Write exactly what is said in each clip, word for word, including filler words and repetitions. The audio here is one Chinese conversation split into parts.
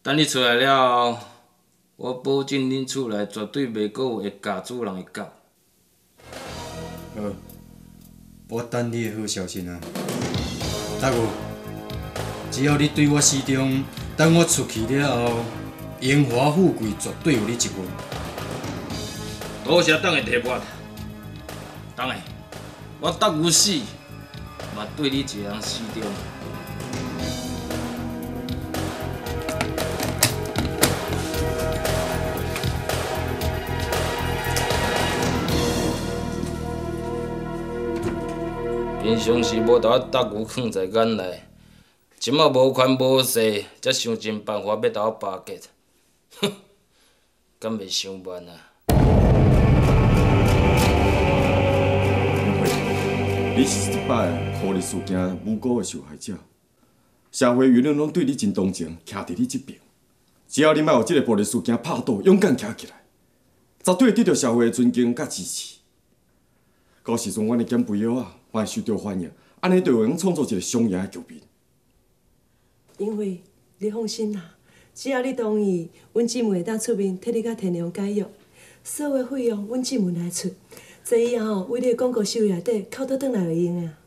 等你出来了后，我保证恁厝内绝对袂阁有会咬主人的狗。 好，我等你的好消息啊！大哥，只要你对我始终，等我出去了后，荣华富贵绝对有你一份。 多谢党的提拔，党的，我答有死，嘛对你一个人始终。 平常时无甲我搭牛囥在眼内，即马无权无势，才想尽办法要甲我巴结，哼，敢袂伤慢啊？ 你是一摆暴力事件诬告的受害者，社会舆论拢对你真同情，徛伫你这边。只要你莫有这个暴力事件拍倒，勇敢徛起来，绝对会得到社会的尊敬甲支持。到时阵，阮的减肥药啊，嘛会受到欢迎，安尼就会用创造一个双赢的局面。 因为你放心啦，只要你同意，阮姊妹会当出面替你甲天良解约，所有费用阮姊妹来出。这以后为你的广告收入内底扣倒转来就用啊。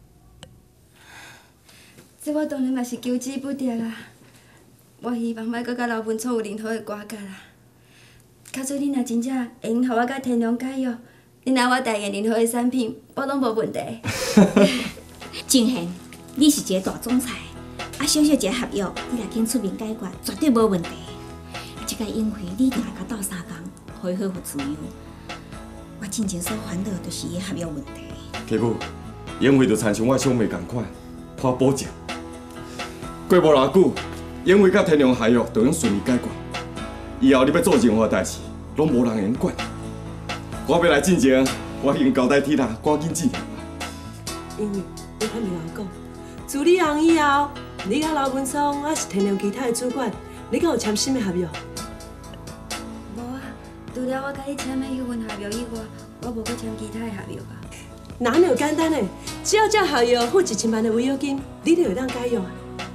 这我当然嘛是求之不得啦。我希望莫搁甲老文厝有任何的瓜葛啦。较做你若真正会用互我甲天良解约。 你拿我代言任何的产品，我拢无问题。 静贤，你是一个大总裁，啊，小小一个合约，你若肯出面解决，绝对无问题。这个因为你一定要甲斗相共，恢复自由。我真正所烦恼就是伊合约问题。 继母，宴会就亲像我兄妹同款，我保证，过无偌久，宴会甲天良合约就用顺利解决。以后你要做任何代志，拢无人会用管。 我要来进前，我已经交代天啦，赶紧进行。 因为你看你老讲，自你行以后，你甲刘文聪还是天良其他的主管，你敢有签新的合约？ 无啊，除了我甲你签的迄份合约以外，我无搁签其他的合约啊。 哪能有简单的？只要这合约付一千万的违约金，你就会当解约啊。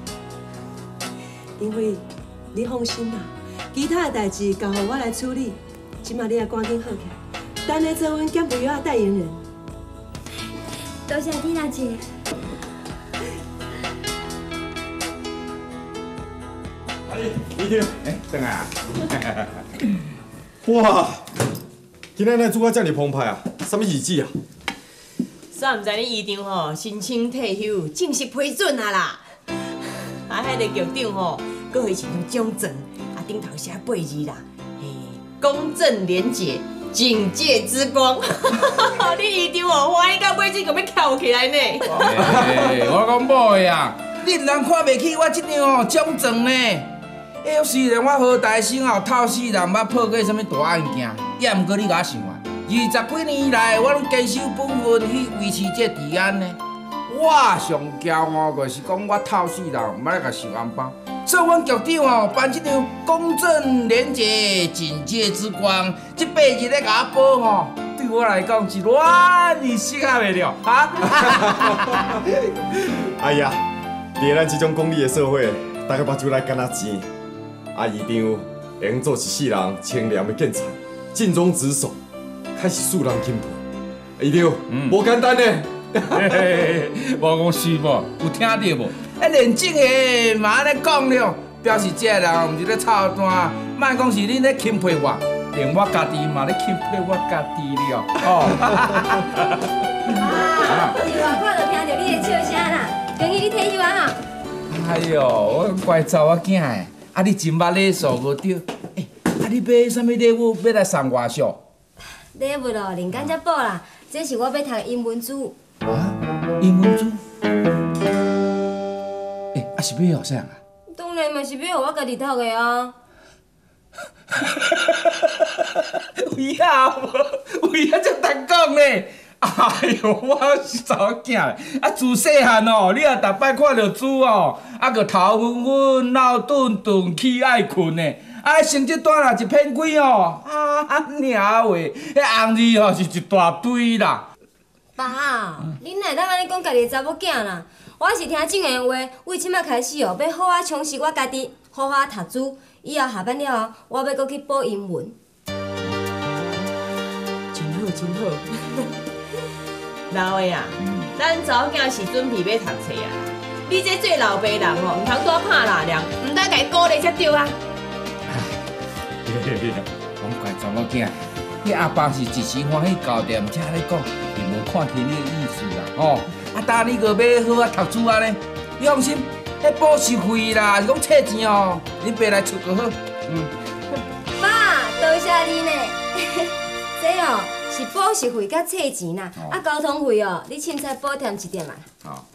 因为你放心啦，其他的代志交互我来处理，即马你也赶紧好起来。 等下做阮减肥药代言人。 多谢缇娜姐。 阿姨，你听，哎，等来啊！哇，今仔日煮啊遮尔澎湃啊，什么日子啊？ 煞毋知你医长吼申请退休，正式批准啊啦！啊，迄个局长吼，阁会是张奖状，啊顶头写八字啦，嘿，公正廉洁。 警戒之光，你医长哦，欢喜到尾嘴，个要翘起来呢。 我讲某的啊，你毋通看袂起我这张哦奖状呢。哎，虽然我好大生哦，透死人捌破过什么大案件，也毋过你甲我想啊，二十几年来，我拢坚守本分去维持这治安呢。我上骄傲就是讲我透死人，毋捌来甲想红包。 所以，阮局长哦，办这张公正廉洁警戒之光，这八日咧甲我报吼，对我来讲是乱而适合的了啊！ 哎呀，伫咱这种功利的社会，大家目睭来干那钱，啊，医长会用做一世人清廉的建材，尽忠职守，开始树人钦佩。医长，无简单呢。 我讲是无，有听到无？ 啊，连正的嘛安尼讲了，表示这个人毋是咧操蛋，莫讲是恁咧钦佩我，连我家己嘛咧钦佩我家己了。哦， 啊，是外口就听到你的笑声啦，恭喜你退休啊！ 哎呦，我乖查某囝的，啊你真捌礼数无对？诶，啊你买啥物礼物要来送我上？ 礼物哦，另间才补啦，这是我要读的英文书。 啊，英文书？ 啊是要互啥啊？ 当然嘛是要互我家己读的啊。 为啊无？为啊才通讲呢？哎呦，我是查某囝咧，啊自细汉哦，你也逐摆看到猪哦，啊个头昏昏、脑顿顿、起爱困的，啊成绩单若一片几哦，啊娘喂，迄红字哦是一大堆啦。 爸，恁哪会当安尼讲家己的查某囝啦？我是听正言话，为即摆开始哦，要好好充实我家己， 好好读书，以后下班了后，我要搁去补英文。 真好真好。老的啊，咱查某囝是准备要读册啊。你这做老爸人哦，唔通多拍拉梁，唔当家鼓励才对啊。 别别别，讲怪查某囝，你阿爸是一时欢喜搞掂，才咧讲，伊无看清你的意思啦，吼。啊，当你个要好啊读书啊呢，你放心，迄补习费啦，是讲册钱哦，你爸来出就好。嗯。 爸，多谢你呢。这哦是补习费甲册钱啦，啊交通费哦，你凊彩补贴一点嘛。 好。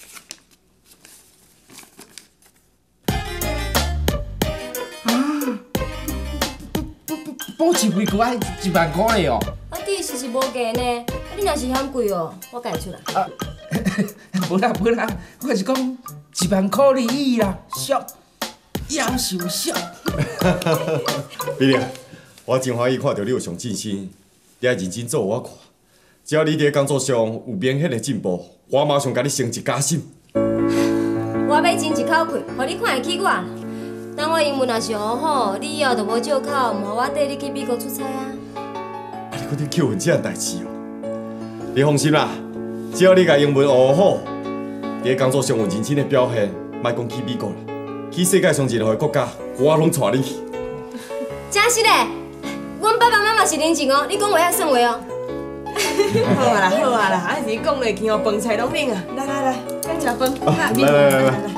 补习费阁爱一万块嘞哦！ 啊，底是是无价呢，啊你若是嫌贵哦，我家出来。 啊，无啦无啦，我是讲一万块而已啦，俗，夭寿俗。 比利，我真欢喜看到你有上进心，你爱认真做我看。只要你伫工作上有明显的进步，我马上甲你升职加薪。 我要争一口气，互你看会起我。等我英文若是学好，你以后就无借口，唔互我缀你去美国出差啊！ 啊，你搁伫扣分这样代志哦？你放心啦，只要你甲英文学好，伫工作上有认真的表现，莫讲去美国啦，去世界上任何国家，我拢带你去。 真是嘞，阮爸爸妈妈是认真哦，你讲话遐算话哦。 好啊啦好啊啦，啊是讲落去哦，饭菜拢冷啊，来来来，咱食饭。 来来来来。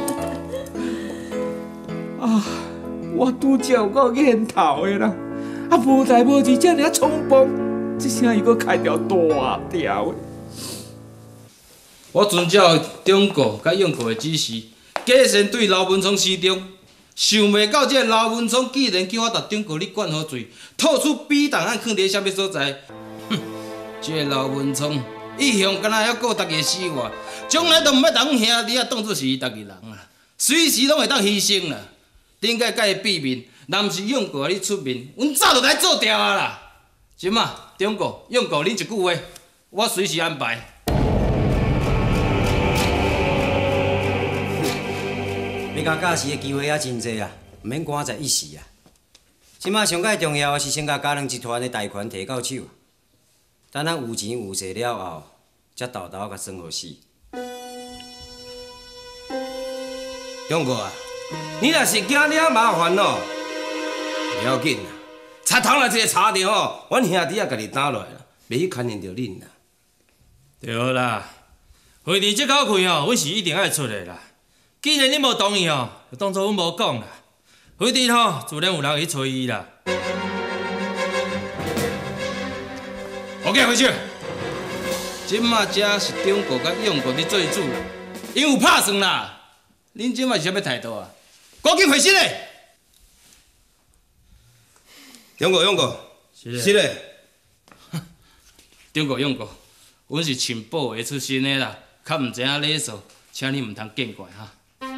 啊！我拄则有够瘾头的啦，啊无代无志，遮尔冲动，这声又搁开条大条的。 我遵照中国甲英国的指示，假先对刘文聪施中，想袂到这刘文聪竟然叫我到中国里管好罪，吐出笔档案藏伫啥物所在？哼！这刘文聪一向敢若还顾家己死活，从来都毋捌当兄弟啊当作是伊家己人啊，随时拢会当牺牲啦。顶个甲伊避面，若毋是用过你出面，阮早就该做掉啊啦！即马中国用过恁一句话，我随时安排。 要甲教师的机会也真济啊，毋免赶在一时啊。即马上界重要的是先甲家人集团的贷款摕到手，等咱有钱有势了后，才豆豆甲算好死。 中国啊！你若是惊了麻烦哦，不要紧啦，插头若一个查着哦，阮兄弟也甲你打落来啦，袂去牵连着恁啦。 对啦，会议这口气哦，阮是一定爱出的啦。既然你无同意哦，就当作阮无讲啦。会议吼，自然有人去找伊啦。OK， 回去。即马这是中国甲英国伫做主啦，因有拍算啦。恁即马是啥物态度啊？赶紧回信嘞！ 中国，中国，是嘞。 中国，中国，阮是情报会出身的啦，较毋知影礼数，请你毋通见怪哈。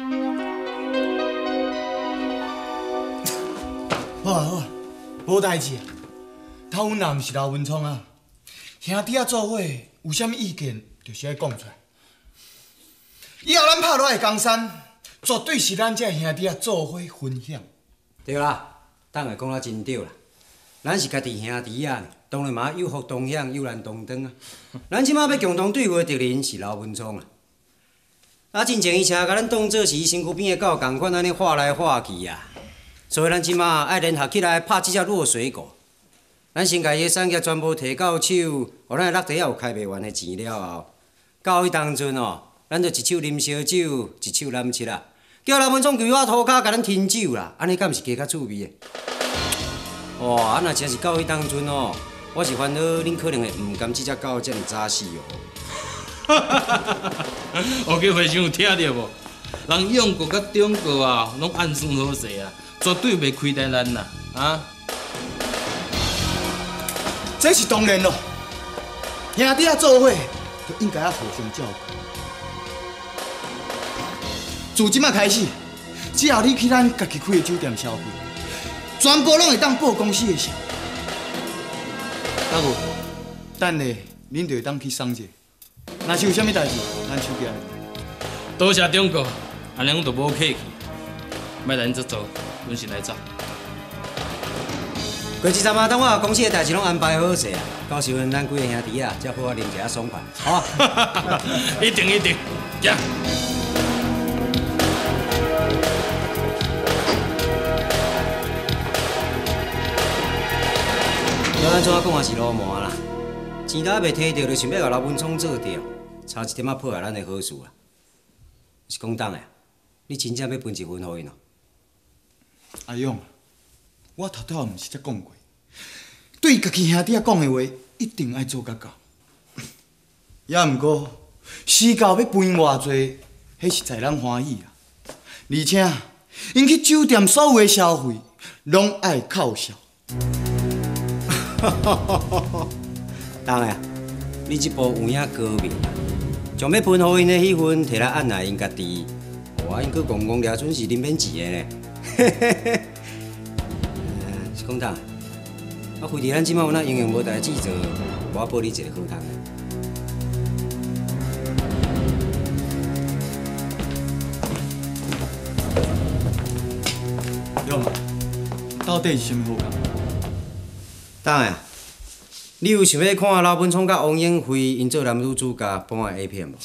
好啊好啊，无代志啊。头阮若毋是刘文聪啊，兄弟啊做伙有啥物意见，就是爱讲出来。以后咱拍落来的江山。绝对是咱这兄弟啊做伙分享。 对啦，当下讲啊真对啦。咱是家己兄弟啊，当然嘛有福同享，有难同当啊。咱即马要共同对付的敌人是刘文聪啊。啊，之前伊车甲咱当做是伊身躯边的狗共款安尼画来画去啊。所以咱即马爱联合起来拍即只落水狗。咱先甲伊的产业全部摕到手，互咱落地也有开袂完的钱了后，到迄当阵哦。咱就一手啉烧酒，一手揽七啊！叫刘文聪跪我涂骹，甲咱添酒啦，安尼敢毋是加较趣味的？哇！啊，若真是到迄当阵哦，我是烦恼恁可能会毋甘即只狗遮尔早死哦。 哈哈哈哈哈！我叫会长有听到无？人英国甲中国啊，拢暗算好势啊，绝对袂亏待咱啦！啊！ 这是当然咯，兄弟啊做伙，就应该要互相照顾。自即马开始，只要你去咱家己开的酒店消费，全部拢会当报公司的销。啊无，等下恁就会当去送者。若是有啥物代志，咱手机来。 多谢中国，安尼阮就无客气。 莫来这做，阮先来走。 过一阵啊，等我公司的代志拢安排好势啊，到时阵咱几个兄弟啊，才好好啉一下爽快，好啊！ 一定一定，行。 要安怎讲也是路麻啦，钱都还袂摕到，就想要甲老文聪做掉，差一点仔破坏咱的好事啊！是讲当的，你真正要分一分互因哦？ 阿勇，我头头毋是才讲过，对家己兄弟仔讲的话，一定爱做甲到。也毋过，死狗要分偌济，迄是在咱欢喜啊！而且，因去酒店所有的消费，拢爱靠笑。 当然，你这步有影高明啊！将要分互因的迄份摕来按来因家己，哇，因佫戆戆掠准是恁免钱的呢。嘿嘿嘿。是讲当，啊，非得咱即摆有那营养无代志做，我报你一个好康的。 勇，到底是啥物好康？ 当然，你有想要看老本聪甲王英辉因做男女主角播的 A 片无？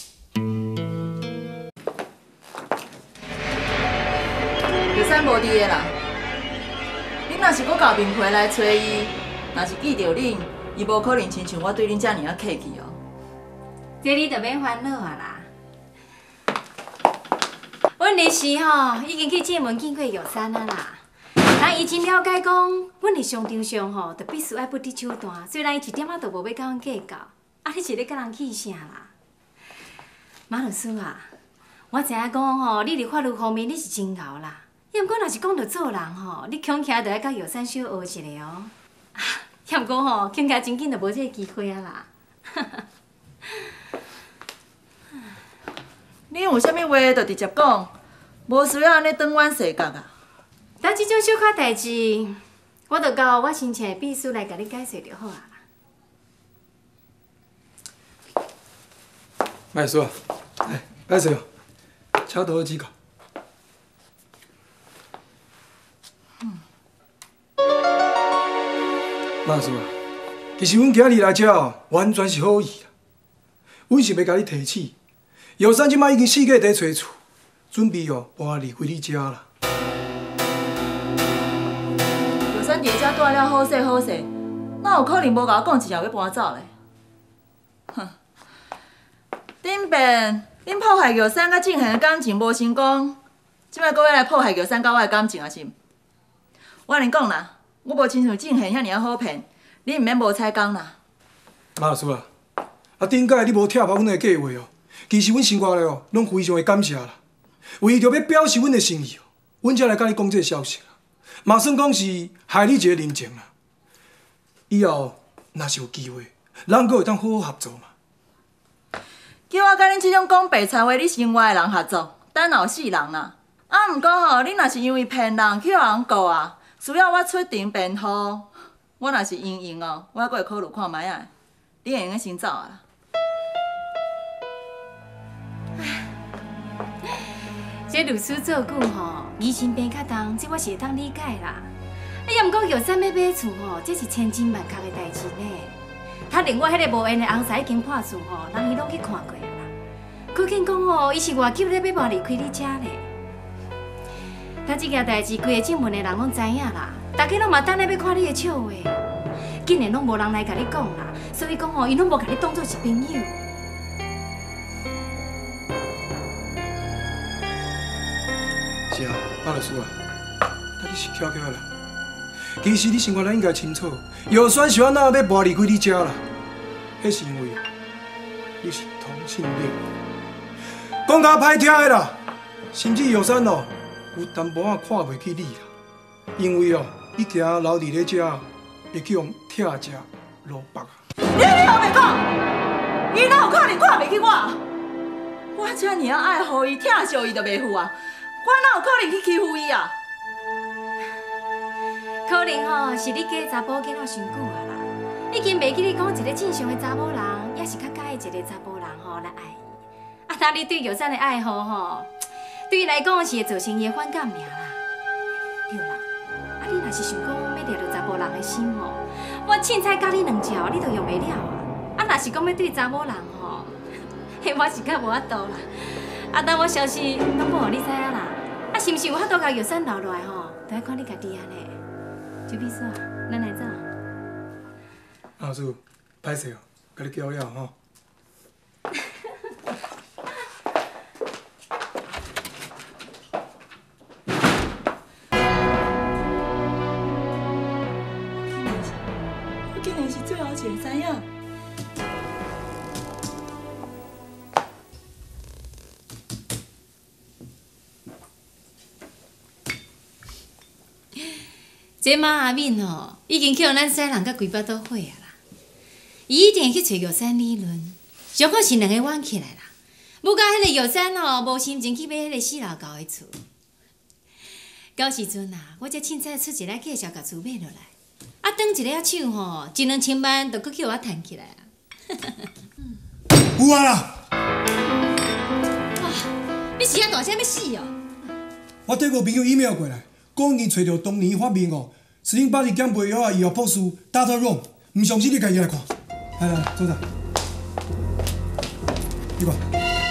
第三无伫的啦。恁若是搁交面皮来找伊，若是记着恁，伊无可能亲像我对恁遮尔啊客气哦。 这你就免烦恼啊啦。阮日时吼已经去进门见过玉山啊啦。人伊真了解讲，阮伫商场上吼，就必须爱不伫手段，所以咱伊一点仔都无要甲阮计较。啊，你是咧甲人气啥啦？马律师啊，我知影讲吼，你伫法律方面你是真牛啦。也毋过若是讲到做人吼，你恐惊就爱甲药山小学一下哦。也毋过吼，恐惊真紧就无这个机会啊啦。 你有啥物话就直接讲，无需要安尼转弯细角啊。 但即种小可代志，我着交我亲切的秘书来甲你解释就好啊。 麦叔，哎，歹势哦，车倒几个。麦叔啊，其实阮今日来遮哦，完全是好意啦。阮是要甲你提醒，药山即摆已经四个伫找厝，准备哦搬离开你遮啦。 药山伫遮住了好势好势，哪有可能无甲我讲一声要搬走咧？哼！顶边恁破坏药山甲正贤的感情无成功，即摆搁要来破坏药山甲我的感情啊是？我甲恁讲啦。我无亲像正贤遐尔啊好骗，你毋免无彩讲啦。 马老师啊，啊顶摆你无拆破阮的计划哦，其实阮心肝内哦，拢非常的感谢啦。为着要表示阮的诚意哦，阮才来甲你讲这个消息啦。嘛算讲是害你一个人情啦。以后若是有机会，咱阁会当好好合作嘛。 叫我甲恁即种讲白菜话你生活的人合作，等老死人啦。啊，毋过吼，恁若是因为骗人去互人告啊。需要我出庭辩护，我若是用用哦，我还阁会考虑看卖啊。你会用个先走啊啦。 这律师做久吼，疑心病较重，这我是会当理解啦。啊，也毋过药山要买厝吼，这是千真万确的代志呢。他连我迄个无缘的翁婿已经破厝吼，人伊拢去看过啊啦。可见讲吼，伊是偌急咧要搬离开你遮咧。但这件代志，规个进门的人拢知影啦，大家拢嘛等咧要看你的笑话，竟然拢无人来甲你讲啦，所以讲吼，伊拢无甲你当作是朋友。 是啊，马律师啊，但你是巧巧啦。其实你生活咱应该清楚，药酸是安那要搬离开你遮啦，迄是因为你是同性恋。讲较歹听的啦，甚至药酸哦。有淡薄仔看袂起你啦，因为哦，你惊留伫咧遮会去用拆食落腹啊！ 你你后袂讲，伊哪有可能看袂起我？我遮尔啊爱护伊、疼惜伊就袂赴啊！我哪有可能去欺负伊啊？ 可能吼是你嫁查甫囡仔伤久啊啦，已经袂记你讲一个正常的查某人，也是较介意一个查甫人吼来爱伊。啊，那你对药山的爱好吼？对伊来讲是会造成伊的反感尔啦。 啊，你若是想讲要掠着查某人的心吼，我凊彩教你两招，你都用袂了啊！啊，若是讲要对查某人吼，嘿，我是较无法度啦。啊，等我消息拢报互你知影啦。啊，是毋是有法度甲药山留落来吼？就要看你家己安尼。周秘书，咱来走。 老师，歹势哦，甲你叫了吼。 我竟然是最后一个知影。 这马阿敏吼，已经去互咱西人甲规巴都火啊啦！伊一定会去找药山理论，上好是两个冤起来啦。不甲迄个药山吼，无心情去买迄个四老高的厝。到时阵啊，我才凊彩出一来介绍，甲厝买落来。啊，当一个手吼，一两千万就搁叫我赚起来啊！ 有啊啦！ 哇，你是遐大声要死哦！ 我缀个朋友 email 过来。讲伊找到当年发明哦，斯林巴利减肥药啊医药博士 Doctor Ron， 唔相信你家己来看。来来，总裁，你看。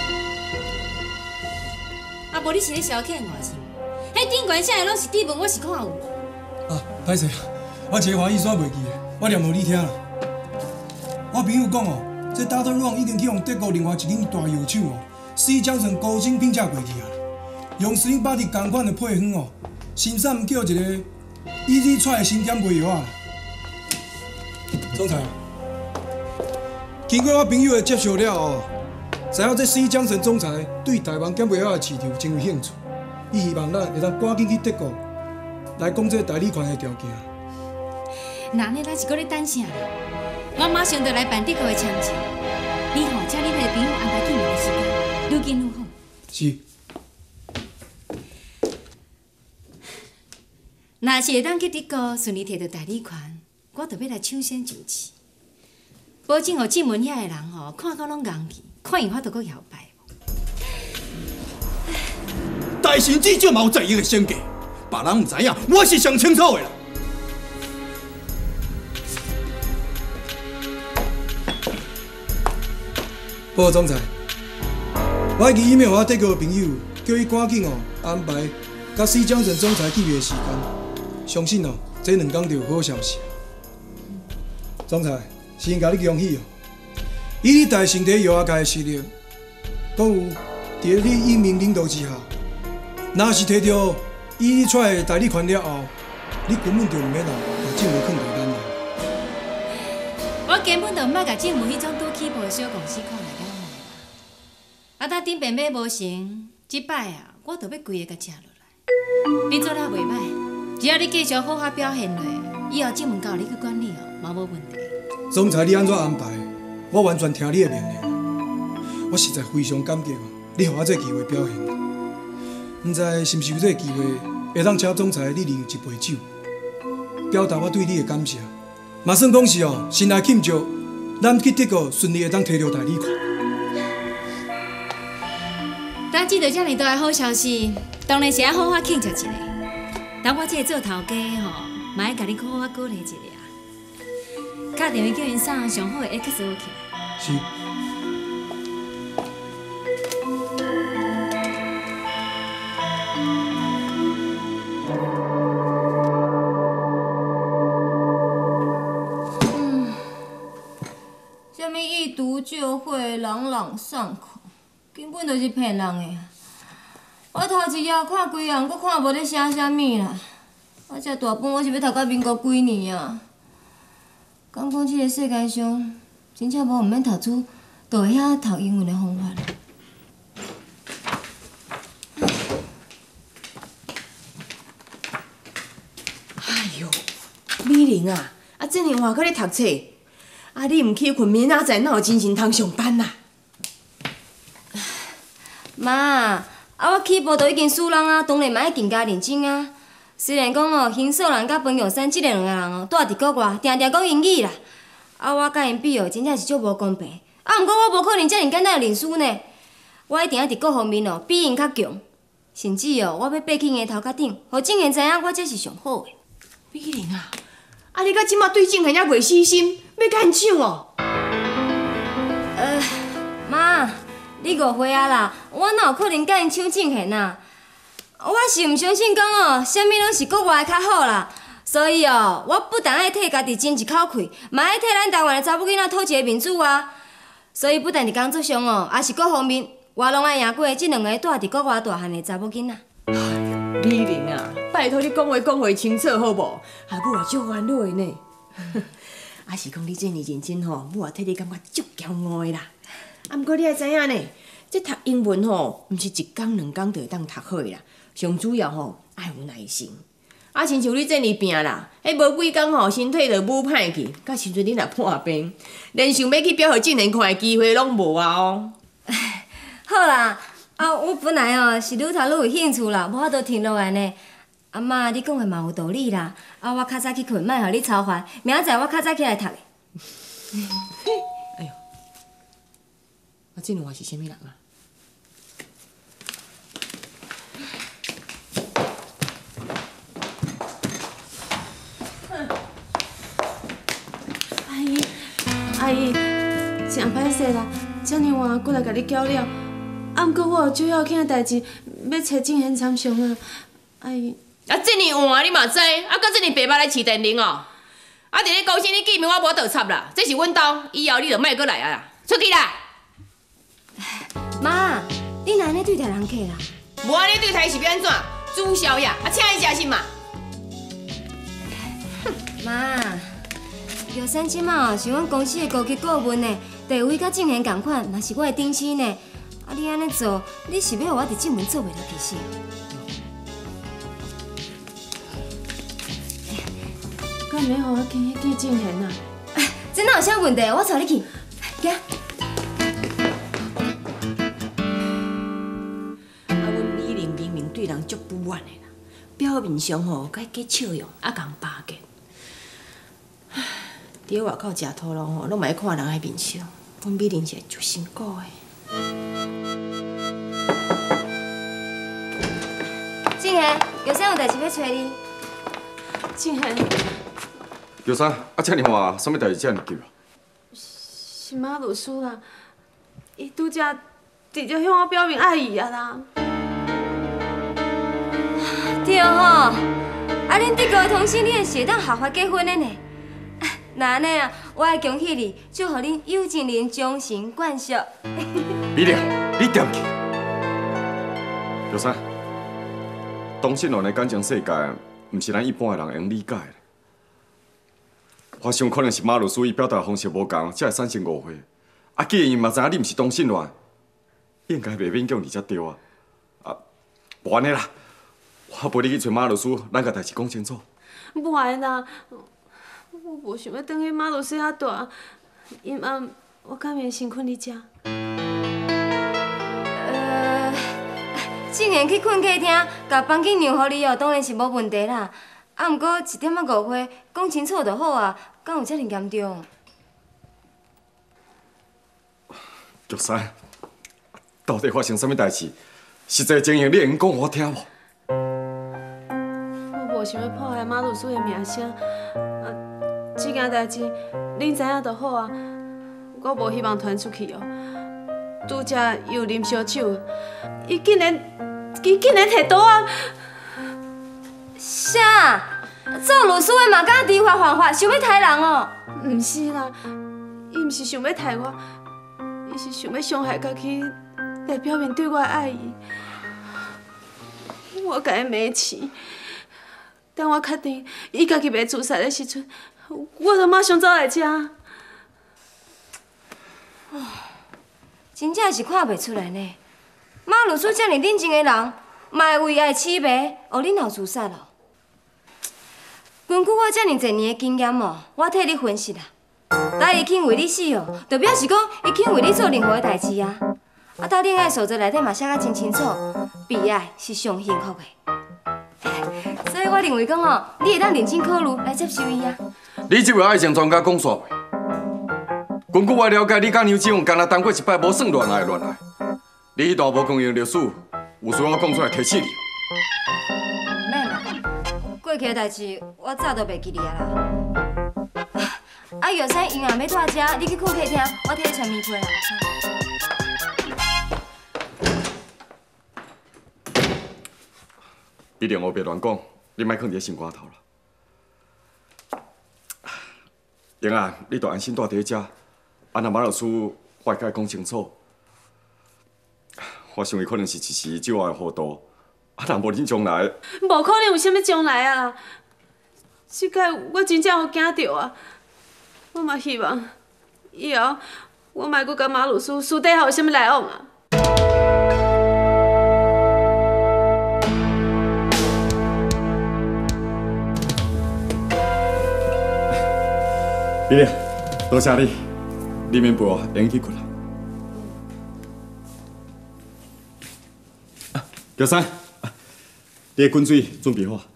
啊，无你是咧消遣我是？迄顶悬写的拢是底文，我是看有。 啊，歹势，我一个华语煞袂记的，我念互你听啦。我朋友讲哦，这 Doctor Ron 已经去用德国另外一间大药厂哦，四江城高精评价过去啊，用斯林巴利同款的配方哦。生产叫一个伊利出的新减肥药啊！总裁，经过我朋友的接触了后，知影这施江成总裁对台湾减肥药的市场真有兴趣，伊希望咱会当赶紧去德国来讲这代理权的条件。 那呢，咱是搁咧等啥啦？我马上就来办德国的签证。你吼，请你迄个朋友安排见面的时间，愈紧愈好。 是。 若是会当去德国顺利摕到代理权，我就要来抢先就市，保证互进门遐个人吼看到拢硬去，看有法度搁摇摆。 大神至少嘛有在意的先计，别人唔知影，我是上清楚的啦。 报告总裁，我已经 email 我德国的朋友，叫伊赶紧哦安排甲施江城总裁见面的时间。相信哦，这两天就有好消息。总裁，先甲你恭喜哦！以你大身体药学界的实力，搁有伫你英明领导之下，若是摕到以你出的代理权了后，你根本就唔免来把政府囥在咱内。 我根本就唔捌甲政府迄种拄起步的小公司看来甲内啦。啊，呾顶边买无成，即摆啊，我就要规个甲吃落来。你做了袂歹。只要你继续好好表现落，以后进门交你去管理哦，嘛无问题。 总裁，你安怎安排？我完全听你的命令。我实在非常感激哦，你给我这个机会表现。唔知是毋是有这个机会，会当请总裁你饮一杯酒，表达我对你的感谢。嘛算讲是哦，先来庆祝咱去德国顺利会当摕到代理权。 当知道遮尔大的好消息，当然是要好好庆祝一下。但我这个做头家吼，嘛要甲你好好鼓励一下。打电话叫因送上好的 X 光起来。 是。 嗯，什么一读就会，朗朗上口，根本就是骗人的。我头一夜看规暗，阁看无咧写啥物啦。我遮大本，我是要读到民国几年啊？讲讲即个世界上，真正无毋免读书，就会晓读英文的方法。 哎哟，美玲啊，啊，这年换搁咧读册，啊，你毋去困，明仔载哪有精神通上班啊？ 妈。啊，我起步就已经输人啊，当然嘛要更加认真啊。虽然讲哦，邢少兰甲彭永山即个两个人哦，住伫国外，定定讲英语啦。啊，我甲因比哦，真正是足无公平。啊，毋过我无可能遮尔简单就认输呢。我一定要伫各方面哦，比因较强。甚至哦，我要爬去额头壳顶，互正贤知影我这是上好的。 美玲啊，啊你到即马对静恒还袂死心，要干抢哦？ 呃，妈，你误会啊啦，我哪有可能甲因抢静恒啊？我是毋相信讲哦，啥物拢是国外的较好啦。所以哦，我不但爱替家己争一口气，嘛爱替咱台湾的查某囡仔讨一个面子啊。所以不但伫工作上哦，也是各方面，我拢爱赢过即两个住伫国外大汉的查某囡仔。 美玲啊，拜托你讲话讲话清楚好无？下母也足烦恼的呢。啊是讲你这么认真吼，母也替你感觉足骄傲的啦。啊，毋过你也知影呢，这读英文吼，毋是一工两工就会当读好的啦。上主要吼，爱有耐心。啊，亲像你这么拼啦，迄无几工吼，身体就愈歹去，甲时阵你若破病，连想要去表互正人看的机会拢无啊哦。 好啦，啊，我本来哦是愈读愈有兴趣啦，无法度停落来呢。阿妈，你讲的嘛有道理啦。啊，我较早去困，莫互你操烦，明仔载我较早起来读的。 哎呦，啊，这两个是啥物人啊？ 阿姨，阿姨，真歹势啦，遮尔晚过来甲你叫了。啊，毋过我有最要紧的代志要找静贤参详啊，阿姨。 啊，这么晚你嘛知，啊，搁这么白目来饲电铃哦。啊，伫咧高兴你见面我无倒插啦，这是阮兜，以后你就莫过来啊啦，出去啦。 妈，你哪安尼对待人客啦？ 无安尼对待是要安怎？煮宵夜，啊，请伊食甚嘛？ 妈，玉山即马是阮公司的高级顾问呢，地位甲静贤同款，嘛是我的顶星呢。啊，你安尼做，你是要互我伫进门做袂落去是？ 敢免互我见迄见静贤啊？ 这哪有啥问题？我带你去，行。 啊，阮美玲明明对人足不满的啦，表面上吼该加笑容，啊共巴结。唉，伫咧外口食土路吼，拢嘛爱看人的面相，阮美玲是足辛苦的。 静贤，有啥有代志要找你？ 静贤。 有啥？啊，遮尔晚，啥物代志遮尔急啊？ 是马律师啦，伊拄则直接向我表明爱意啊啦。 对吼，啊，恁德国的同性恋是会当合法结婚的呢。那安尼啊，我会恭喜你，祝福恁有情人终成眷属。 美玲，你点去？有啥？同性恋的感情世界，毋是咱一般的人会用理解的。我想可能是马律师伊表达方式无同，才会产生误会。啊，既然伊嘛知影你毋是同性恋，应该袂勉强你才对啊。啊，无安尼啦，我陪你去找马律师，咱甲代志讲清楚。 无爱啦，我无想要等去马律师遐大，阴暗我敢会先困伫遮。 呃，静贤去困客厅，甲房间让互你哦，当然是无问题啦。啊，毋过一点仔误会，讲清楚就好啊，敢有遮尔严重？ 玉山，到底发生啥物代志？实际情形你会用讲互我听无？ 我无想要破坏马律师的名声，啊，这件代志恁知影就好啊。我无希望传出去哦。拄则又啉烧酒，伊竟然，伊竟然摕刀啊！ 啥？做律师的嘛敢知法犯法，想要杀人哦？ 毋是啦，伊毋是想要杀我，伊是想要伤害家己，来表明对我的爱意。我甲伊骂起，等我确定伊家己袂自杀的时阵，我就马上走来遮。 真正是看袂出来呢。马律师遮尔认真的人，嘛会为爱痴迷，互恁后自杀咯。根据我遮尔侪年的经验哦，我替你分析啦。当伊肯为你死哦，就表示讲伊肯为你做任何的代志啊。啊，到恋爱守则内底嘛写甲真清楚，被爱是上幸福的。所以我认为讲哦，你会当认真考虑来接受伊啊。 你这位爱情专家讲煞话。根据我了解，你甲杨志勇干那谈过一摆无算恋爱的恋爱，你迄段无公用历史，有需要讲出来提醒你。 免啦，过过去的代志，我早都袂记哩啊啦。啊，药山营啊要带遮，你去困客厅，我替你传棉被啦。 必定我别乱讲，你莫放伫心肝头啦。英啊，你着安心住伫遮，啊，若马老师我会甲伊讲清楚。我想伊可能是一时酒后糊涂，啊，若无恁将来， 无可能有啥物将来啊啦！即摆我真正有惊到啊！我嘛希望以后我莫阁甲马律师私底下有啥物来往啊！ 丽丽，多谢你，你免陪我，先去困啦。啊，乔山，你的滚水准备好啊？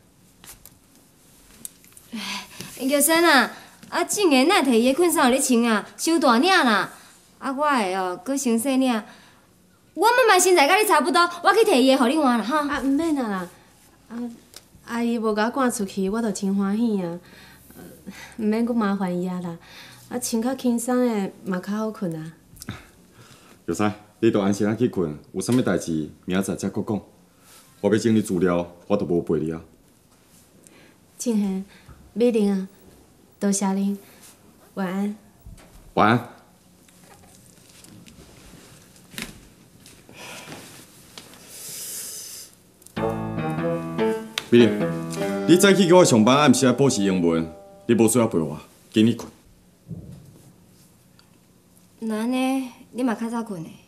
乔山啊，啊，静言哪摕伊的困衫互你穿啊？伤大领啦！啊，我的哦，搁伤细领。我妈妈身材甲你差不多，我去摕伊的互你换啦哈。 啊，毋免啊啦，啊，阿姨无甲我赶出去，我就真欢喜啊。毋免阁麻烦伊啊啦，啊，穿较轻松的嘛较好困啊。 乔山，你着安心啊去困，有啥物代志明仔载再阁讲。我要整理资料，我都无陪你啊。 静贤、美玲啊，多谢恁，晚安。 晚安。美玲，你早起叫我上班，暗时啊补习英文，你无需要陪我，紧去困。 那安尼，你嘛较早困的。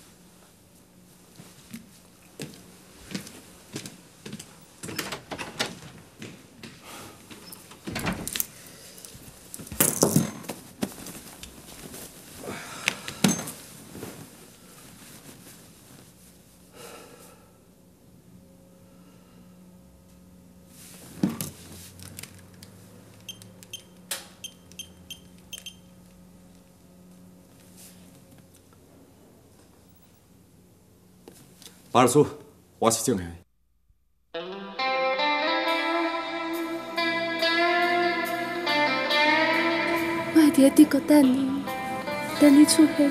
马老师，我是郑贤。 我会伫德国等你，等你出现。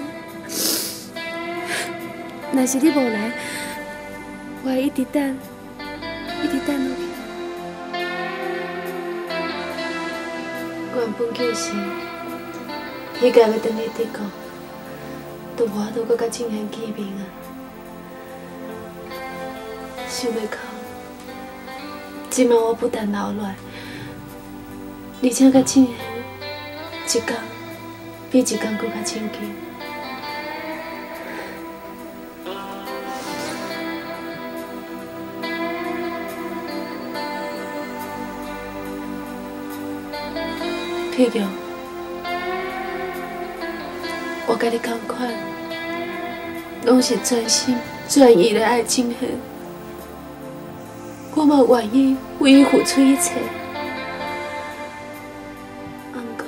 若是你无来，我会一直等，一直等落去。原本就是迄个要等去德国，都无法度搁甲静贤见面啊。想袂到，即摆我不但留落，而且甲静贤一天比一天搁较亲近。譬如，我甲你同款，拢是全心全意的爱静贤。我嘛愿意为伊付出一切，不过，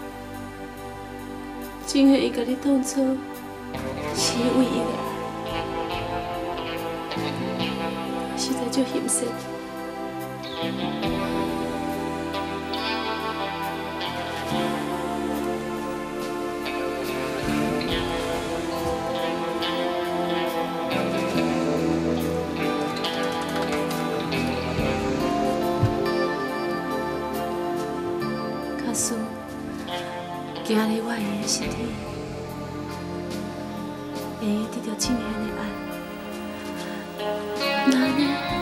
静贤伊甲你当作是伊唯一的爱，实在足欣赏。今日我的身体会用得到静贤的爱，那呢，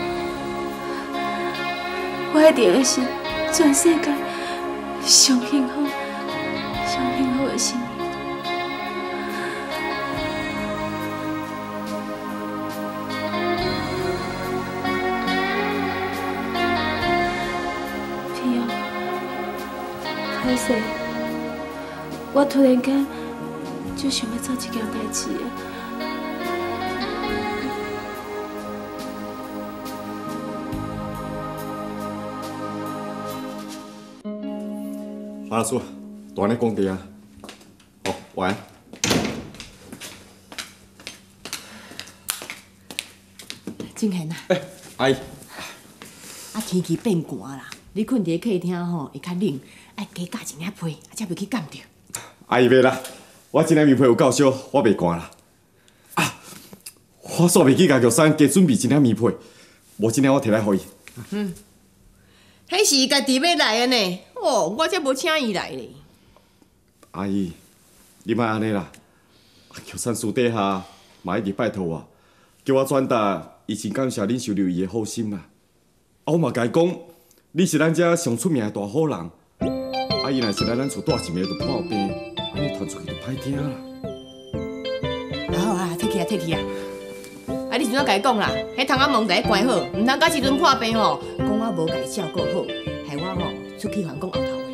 我一定会是全世界上幸福、上幸福的生命。天啊，歹势！我突然间就想要做一件代志啊！ 马老师，大安尼讲地啊，好，晚安。 静贤啊， 哎，阿姨， 啊天气变寒啦， 你困伫客厅吼会较冷，爱加加一领被，才袂去感着。 阿姨袂啦，我这领棉被有够小，我袂寒啦。啊，我煞袂记甲玉山加准备一领棉被，无这领我摕来互伊。 嗯，迄是伊家己要来的呢。哦，我才无请伊来咧。 阿姨，你莫安尼啦，玉山私底下嘛一直拜托我，叫我转达伊真感谢恁收留伊的好心啦。啊，我嘛甲伊讲，你是咱遮上出名的大好人，啊，伊若是来咱厝住一暝就破病，安尼传出去就歹听啦。 好啊，摕去啊，摕去啊！啊，你怎啊甲伊讲啦？迄窗仔门就关好，毋通到时阵破病吼，讲我无甲伊照顾好，害我吼出去还讲后头话。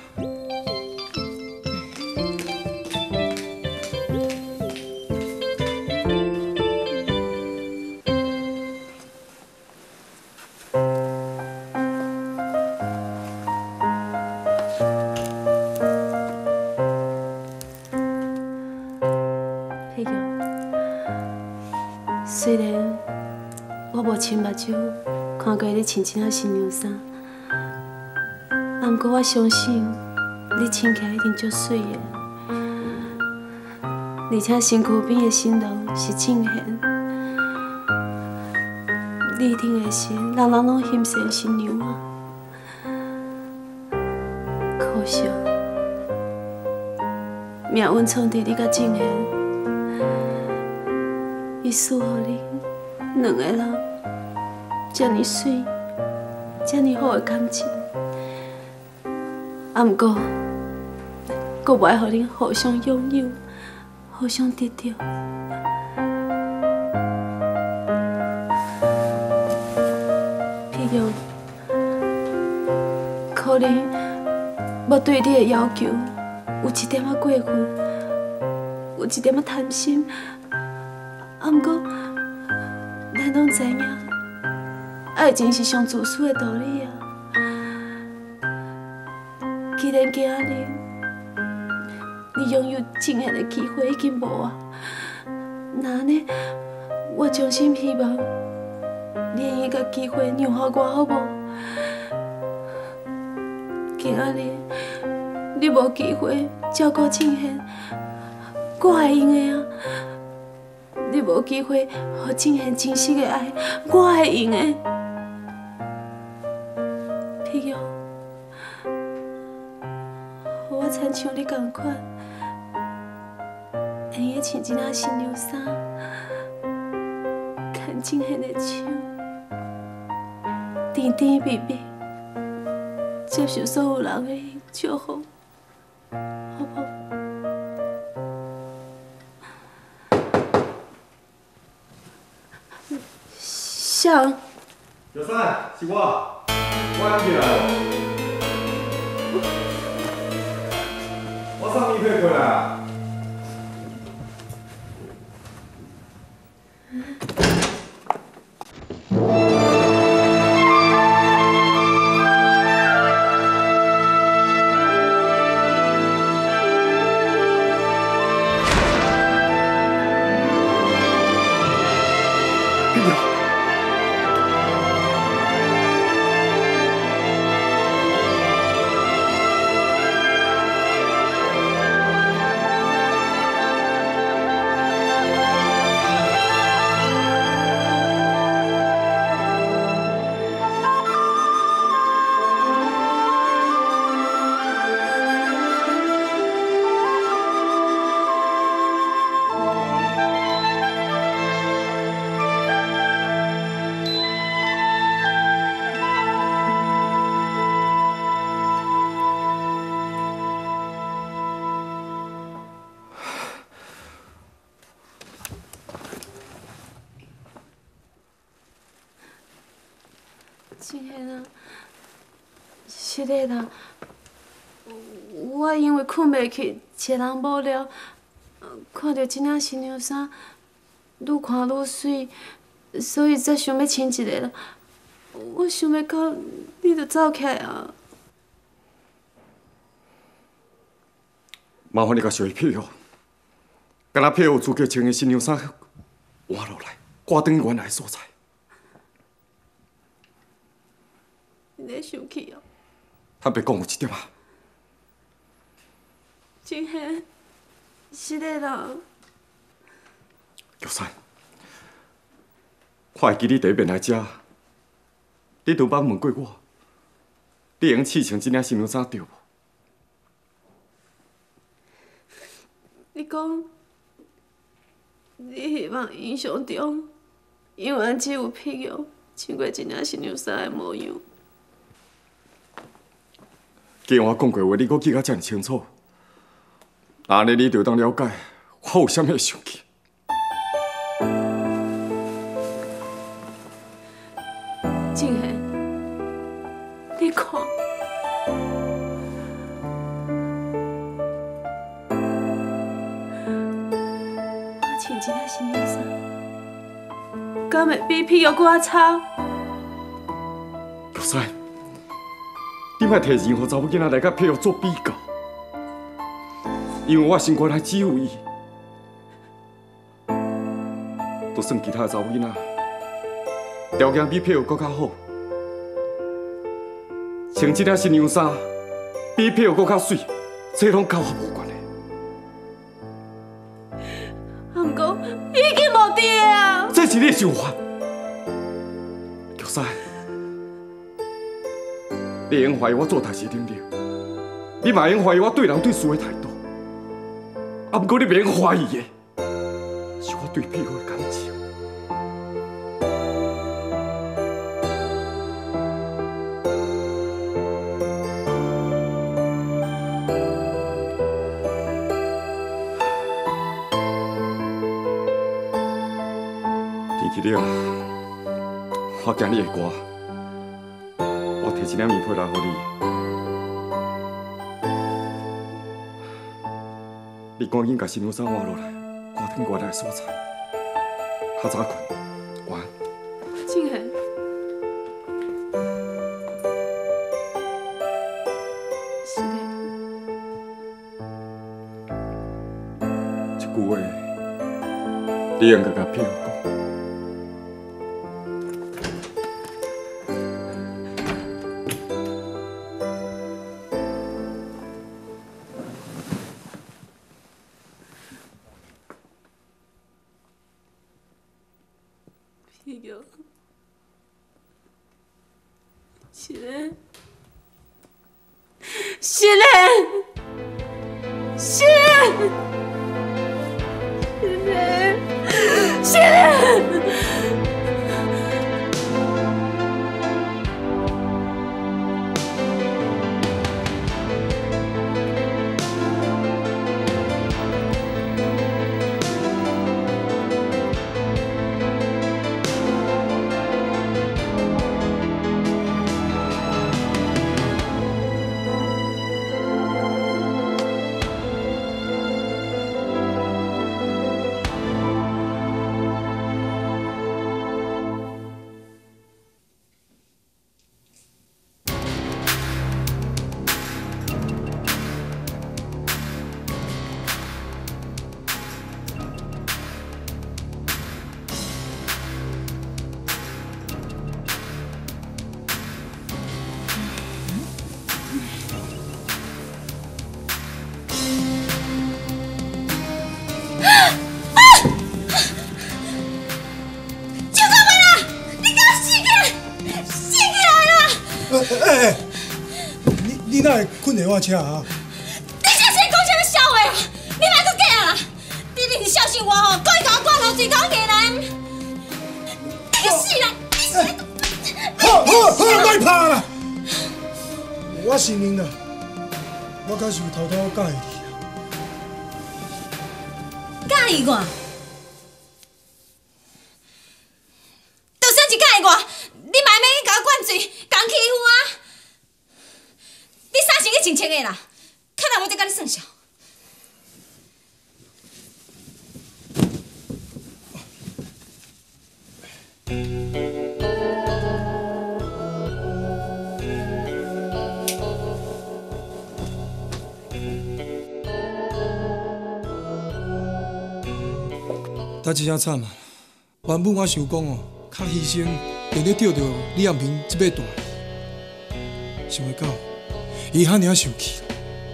虽然我无亲目睭看过你穿这领新娘衫，不过我相信你穿起来一定足水的。而且身躯边的新郎是正贤，你一定会是人人拢欣赏的新娘啊。可惜，命运创伫你甲正贤。伊赐予你两个人这么水、这么好的感情，啊，不过，阁袂互恁互相拥有、互相得到。譬如，可能我对你的要求有一点仔过分，有一点仔贪心。啊，不过，咱拢知影，爱情是上自私的道理啊。既然今日你拥有正贤的机会已经无啊，那呢，我衷心希望你愿意甲机会让予我，好无？今日你无机会照顾正贤，我会用的啊。你无机会予正贤真实的爱，我会用的。譬如，我亲像你同款，愿意穿一领新娘衫，牵正贤的手，甜甜蜜蜜，接受所有人的祝福，好不？像， 玉山，是我，我要进来了。我送棉被回来啊。 正贤啊，是的啦，我因为困袂去，一人无聊，看到这领新娘衫，愈看愈水，所以才想要穿一个啦。我想袂到你就走起来啊！ 麻烦你甲小姨配合，甲咱配合资格穿的新娘衫换落来，挂转原来的所在。 你在生气哦？ 坦白讲有一点啊。 俊贤，是的啦。 玉山，我会记你第一遍来遮，你拄捌问过我，你会用试穿这领新娘衫对无？ 你讲，你希望印象中，永远只有碧玉穿过这领新娘衫的模样。 既然我讲过话，你阁记甲遮尔清楚，安尼你就当了解我有啥物会生气。 静贤，你看，我穿这领新娘衫，敢会比碧玉搁较差？ 玉山，你莫摕任何查某囡仔来甲碧玉做比较，因为我身躯内只有伊，就算其他查某囡仔条件比碧玉搁较好，穿这领新娘衫比碧玉搁较水，这拢甲我无关系。 啊，毋过已经无伫啊！ 这是你的想法，玉山，你会用怀疑我做代志能力，你嘛会用怀疑我对人对事的态度，啊，不过你袂用怀疑的，是我对碧玉的感情。记了，我惊你会寒，我摕一领棉被来给你。你赶紧把新娘衫换落来，赶紧我来所在。较早困，晚安。 静贤，是的。 这句话，你应该甲碧玉讲。 碧玉，是的，是的，是的，是的，是的。 哎哎，你你哪会困在我车啊？ 你小心讲什么笑话啊！你莫搁假啦！你一定是小心我吼，故意甲我挂落水缸下来。你个死人！你死人！ 好好好，莫拍啦！我承认啦，我确实有偷偷介意你。 介意我？就算是介意我，你嘛免去甲我灌水，共欺负我。你衫是去穿穿的啦，看来我再甲你算账。 他真正惨啊！原本我想讲哦，较牺牲，便咧钓到李阳平这尾大。想袂到， 伊遐尔生气。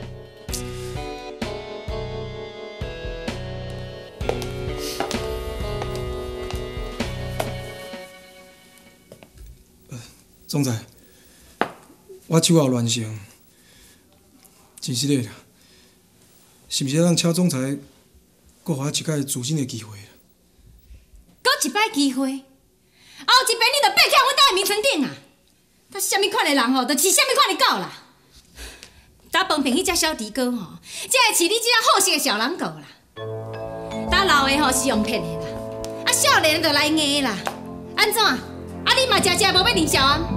呃，总裁，我手也乱成，真实的啦。是毋是让请总裁，搁互我一摆自信的机会啦？ 搁一摆机会，后一摆你著爬起阮兜的名床顶啊！他什么款的人吼，著饲什么款的狗啦。打饭平迄只小猪哥吼，才会饲你这只好色的小狼狗啦。打老的吼是用骗的啦，啊少年著来硬啦。安怎？啊你嘛食食无要认小啊？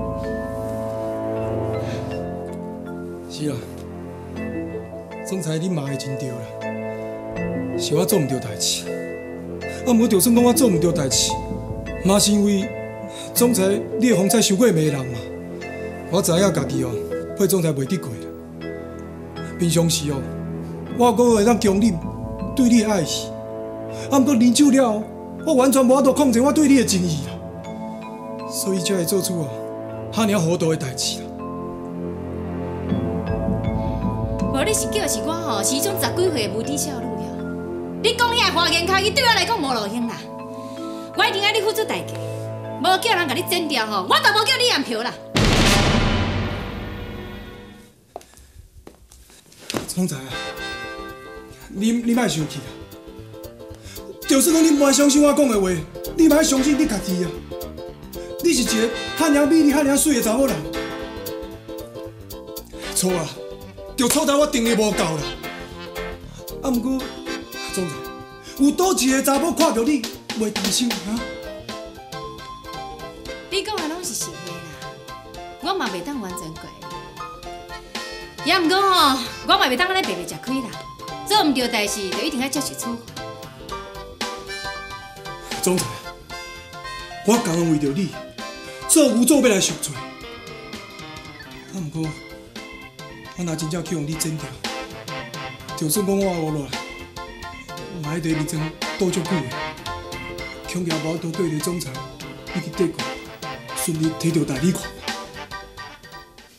是啦，总裁你骂的真对啦，是我做毋对代志。啊，毋过就算讲我做毋对代志，嘛是因为总裁你的风采伤过迷人嘛。我知影家己哦，配总裁袂得过啦。平常时哦，我阁会当强忍对你的爱意，啊，毋过啉酒了后，我完全无法度控制我对你的情意啦，所以才会做出哦遐尔糊涂的代志啦。 无你是叫是我吼，是迄种十几岁的无知少女了。你讲遐花言巧语，对我来讲无路用啦。我一定爱你付出代价，无叫人甲你剪掉吼，我就无叫你验票啦。 总裁啊，你你莫生气啊！就算讲你袂相信我讲的话，你嘛要相信你家己啊！你是一个遐尔美丽、遐尔水的查某人，错啊，就错在我定的无够啦。啊，毋过总裁，有倒一个查某看到你袂担心啊？ 你讲的拢是实话啦，我嘛袂当完全怪你。也毋过吼，我嘛袂当安尼白白吃亏啦。做毋对代志，就一定要接受处罚。 总裁，我甘愿为着你，做有做要来受罪。啊，毋过我若真正去用你剪掉，就算讲我活落来，嘛喺地面前倒足久的，恐惊无法度对着总裁以及帝国顺利摕到代理权。